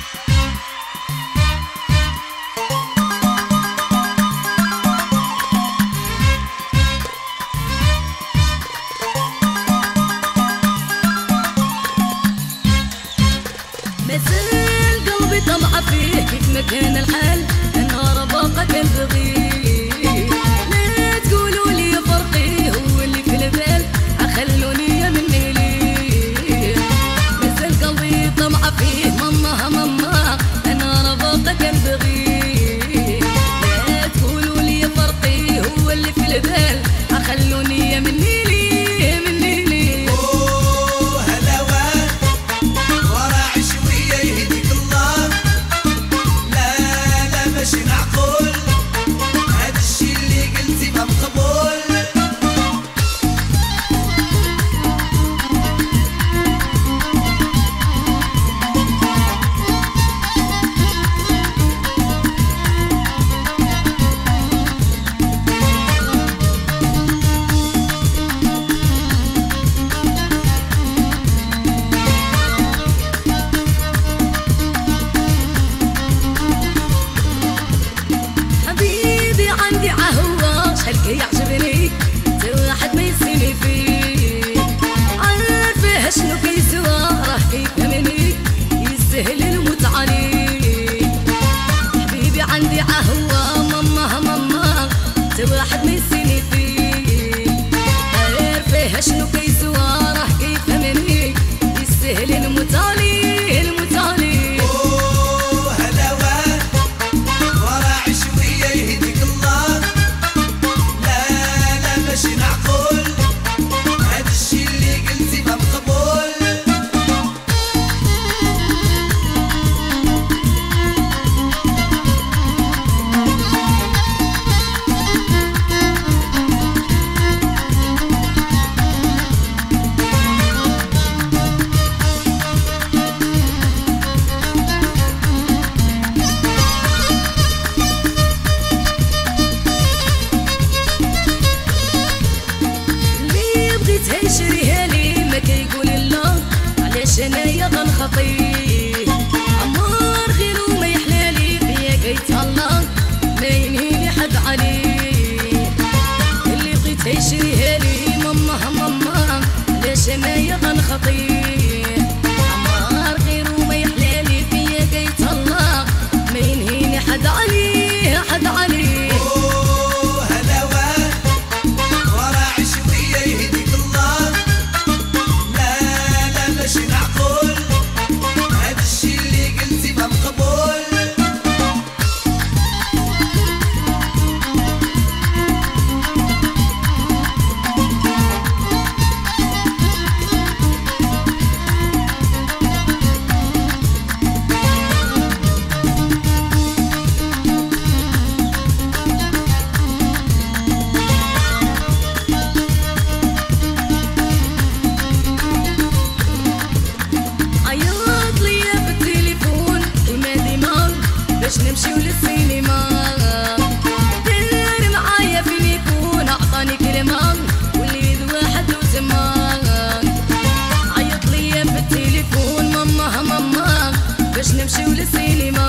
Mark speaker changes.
Speaker 1: مازال قلبي طمع فيه كيف ما كان الحال، انا رباقة كنبغيه. لا تقولوا لي فرقي هو اللي في البال، خلوني مني ليه. مازال قلبي طمع فيه ماما ماما، انا رباقة كنبغيه. لا تقولوا لي فرقي هو اللي في البال، خلوني مني ليه. يعجبني تا واحد ما يسيني فيه، عارفه شنو كيسوى راه كيفهمني، يستاهل الموت عليه. حبيبي عندي عهوة ماما ماما، تا واحد ما يسيني فيه، عارفه شنو كيسوى راه كيفهمني، يستاهل الموت عليه الموت عليه. يشريها لي ما كيقول لا، علاش انايا غنخطيه. عمار غير وما يحلالي فيا كيتهلا، ما ينهيني حد عليه. اللي بغيت يشريها لي ماما ماما، علاش انايا غنخطيه. عمار غير وما يحلالي فيا كيتهلا، ما ينهيني حد عليه حد عليه. نمشيو للسينما، دير معايا فين يكون، عطاني كلمة وليد واحد وزمان. عيط ليا في التليفون ماما ماما، باش نمشيو للسينما.